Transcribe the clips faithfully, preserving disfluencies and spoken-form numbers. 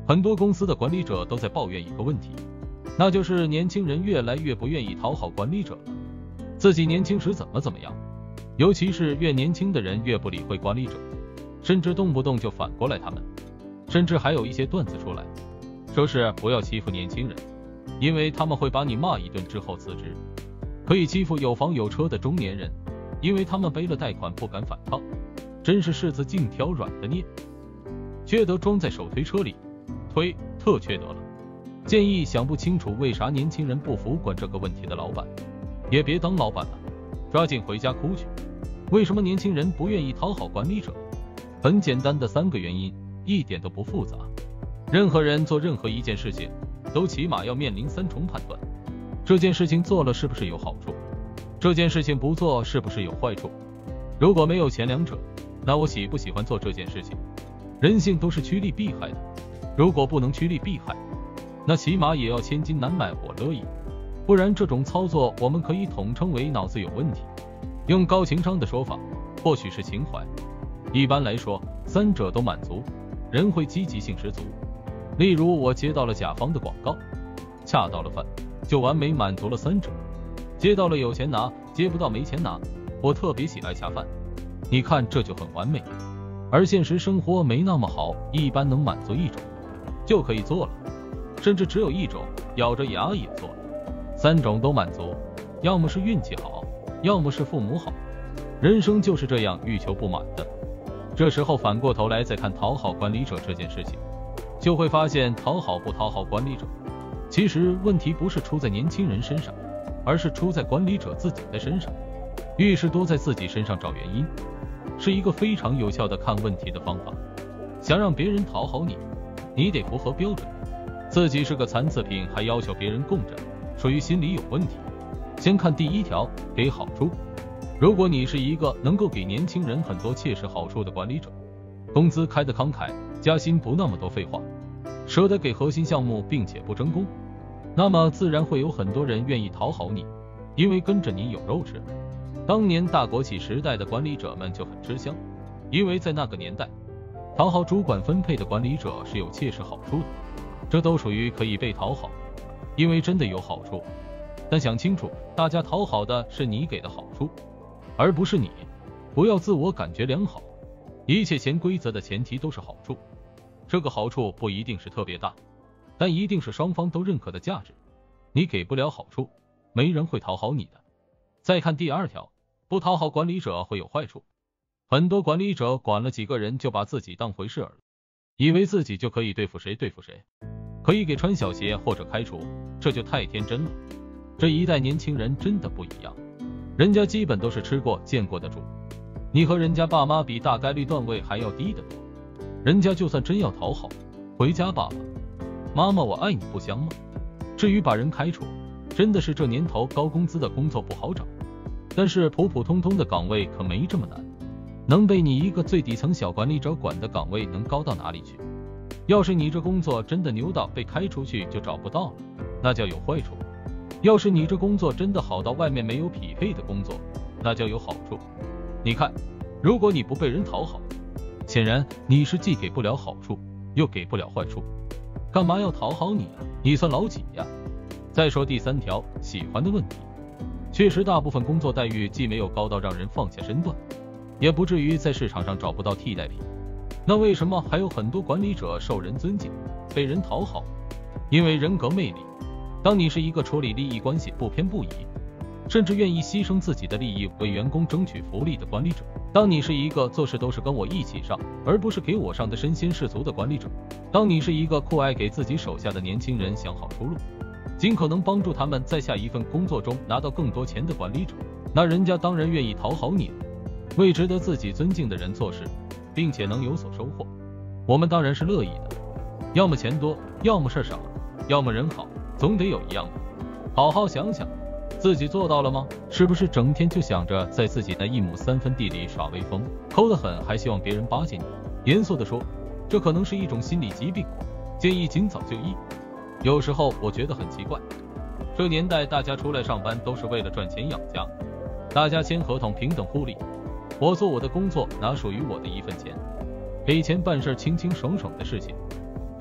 很多公司的管理者都在抱怨一个问题，那就是年轻人越来越不愿意讨好管理者了。自己年轻时怎么怎么样，尤其是越年轻的人越不理会管理者，甚至动不动就反过来他们，甚至还有一些段子出来，说是不要欺负年轻人，因为他们会把你骂一顿之后辞职；可以欺负有房有车的中年人，因为他们背了贷款不敢反抗。真是柿子尽挑软的捏，缺德装在手推车里，推特缺德了。建议想不清楚为啥年轻人不服管这个问题的老板，也别当老板了，抓紧回家哭去。为什么年轻人不愿意讨好管理者？很简单的三个原因，一点都不复杂。任何人做任何一件事情，都起码要面临三重判断：这件事情做了是不是有好处？这件事情不做是不是有坏处？如果没有前两者，那我喜不喜欢做这件事情？人性都是趋利避害的，如果不能趋利避害，那起码也要千金难买我乐意。不然这种操作我们可以统称为脑子有问题。用高情商的说法，或许是情怀。一般来说，三者都满足，人会积极性十足。例如我接到了甲方的广告，恰到了饭，就完美满足了三者。接到了有钱拿，接不到没钱拿，我特别喜爱恰饭。你看这就很完美。而现实生活没那么好，一般能满足一种就可以做了，甚至只有一种，咬着牙也做了。三种都满足，要么是运气好，要么是父母好。人生就是这样欲求不满的。这时候反过头来再看讨好管理者这件事情，就会发现讨好不讨好管理者，其实问题不是出在年轻人身上，而是出在管理者自己的身上。遇事多在自己身上找原因，是一个非常有效的看问题的方法。想让别人讨好你，你得符合标准，自己是个残次品还要求别人供着，属于心理有问题。先看第一条，给好处。如果你是一个能够给年轻人很多切实好处的管理者，工资开得慷慨，加薪不那么多废话，舍得给核心项目并且不争功，那么自然会有很多人愿意讨好你，因为跟着你有肉吃。当年大国企时代的管理者们就很吃香，因为在那个年代，讨好主管分配的管理者是有切实好处的，这都属于可以被讨好，因为真的有好处。但想清楚，大家讨好的是你给的好处，而不是你。不要自我感觉良好，一切潜规则的前提都是好处，这个好处不一定是特别大，但一定是双方都认可的价值。你给不了好处，没人会讨好你的。再看第二条，不讨好管理者会有坏处。很多管理者管了几个人就把自己当回事儿了，以为自己就可以对付谁对付谁，可以给穿小鞋或者开除，这就太天真了。这一代年轻人真的不一样，人家基本都是吃过见过的主，你和人家爸妈比大概率段位还要低得多。人家就算真要讨好，回家爸爸妈妈我爱你不香吗？至于把人开除，真的是这年头高工资的工作不好找，但是普普通通的岗位可没这么难，能被你一个最底层小管理者管的岗位能高到哪里去？要是你这工作真的牛到被开出去就找不到了，那叫有坏处。要是你这工作真的好到外面没有匹配的工作，那叫有好处。你看，如果你不被人讨好，显然你是既给不了好处，又给不了坏处，干嘛要讨好你啊？你算老几呀？再说第三条，喜欢的问题。确实大部分工作待遇既没有高到让人放下身段，也不至于在市场上找不到替代品，那为什么还有很多管理者受人尊敬，被人讨好？因为人格魅力。当你是一个处理利益关系不偏不倚，甚至愿意牺牲自己的利益为员工争取福利的管理者，当你是一个做事都是跟我一起上，而不是给我上的身先士卒的管理者，当你是一个酷爱给自己手下的年轻人想好出路，尽可能帮助他们在下一份工作中拿到更多钱的管理者，那人家当然愿意讨好你了。为值得自己尊敬的人做事，并且能有所收获，我们当然是乐意的。要么钱多，要么事少，要么人好，总得有一样的。好好想想，自己做到了吗？是不是整天就想着在自己那一亩三分地里耍威风，抠得很，还希望别人巴结你？严肃地说，这可能是一种心理疾病，建议尽早就医。有时候我觉得很奇怪，这年代大家出来上班都是为了赚钱养家，大家签合同平等互利，我做我的工作，拿属于我的一份钱，给钱办事轻轻爽爽的事情，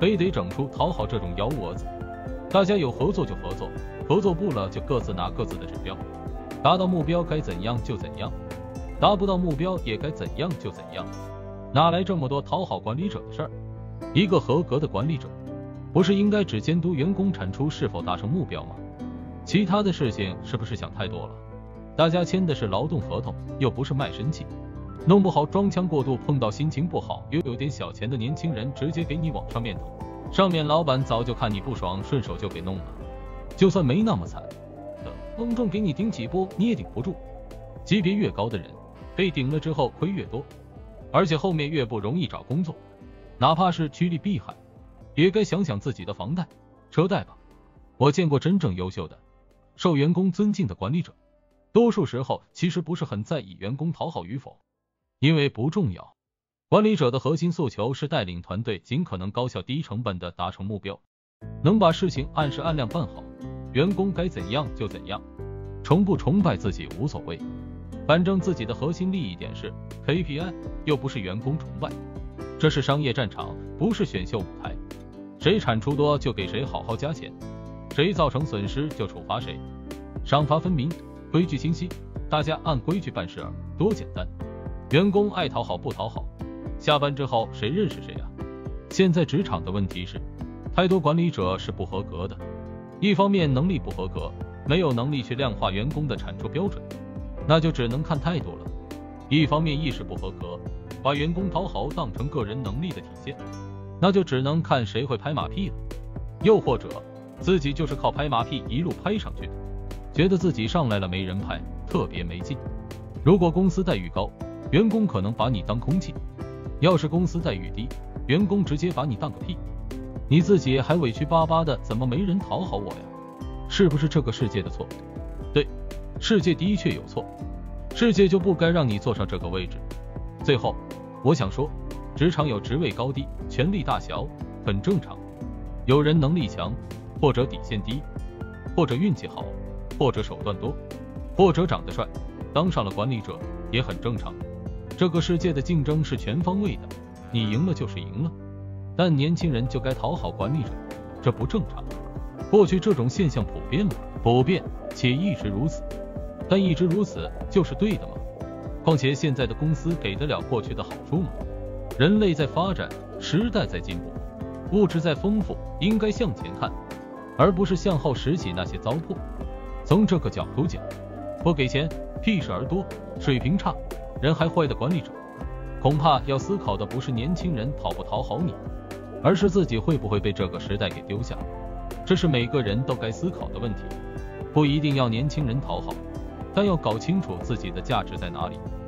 非得整出讨好这种幺蛾子。大家有合作就合作，合作不了就各自拿各自的指标，达到目标该怎样就怎样，达不到目标也该怎样就怎样，哪来这么多讨好管理者的事儿？一个合格的管理者，不是应该只监督员工产出是否达成目标吗？其他的事情是不是想太多了？大家签的是劳动合同，又不是卖身契，弄不好装腔过度，碰到心情不好又有点小钱的年轻人，直接给你往上面投，上面老板早就看你不爽，顺手就给弄了。就算没那么惨的，隆重给你顶几波，你也顶不住。级别越高的人，被顶了之后亏越多，而且后面越不容易找工作。哪怕是趋利避害，也该想想自己的房贷、车贷吧。我见过真正优秀的、受员工尊敬的管理者，多数时候其实不是很在意员工讨好与否，因为不重要。管理者的核心诉求是带领团队尽可能高效低成本的达成目标，能把事情按时按量办好，员工该怎样就怎样，崇不崇拜自己无所谓，反正自己的核心利益点是 K P I， 又不是员工崇拜。这是商业战场，不是选秀舞台，谁产出多就给谁好好加钱，谁造成损失就处罚谁，赏罚分明，规矩清晰，大家按规矩办事儿，多简单。员工爱讨好不讨好，下班之后谁认识谁啊？现在职场的问题是，太多管理者是不合格的，一方面能力不合格，没有能力去量化员工的产出标准，那就只能看态度了；一方面意识不合格，把员工讨好当成个人能力的体现，那就只能看谁会拍马屁了。又或者自己就是靠拍马屁一路拍上去的，觉得自己上来了没人拍，特别没劲。如果公司待遇高，员工可能把你当空气；要是公司待遇低，员工直接把你当个屁。你自己还委屈巴巴的，怎么没人讨好我呀？是不是这个世界的错？对，世界的确有错，世界就不该让你坐上这个位置。最后我想说，职场有职位高低、权力大小，很正常。有人能力强，或者底线低，或者运气好，或者手段多，或者长得帅，当上了管理者也很正常。这个世界的竞争是全方位的，你赢了就是赢了。但年轻人就该讨好管理者，这不正常。过去这种现象普遍了，普遍且一直如此，但一直如此就是对的吗？况且现在的公司给得了过去的好处吗？人类在发展，时代在进步，物质在丰富，应该向前看，而不是向后拾起那些糟粕。从这个角度讲，不给钱、屁事儿多、水平差、人还坏的管理者，恐怕要思考的不是年轻人讨不讨好你，而是自己会不会被这个时代给丢下。这是每个人都该思考的问题。不一定要年轻人讨好，但要搞清楚自己的价值在哪里。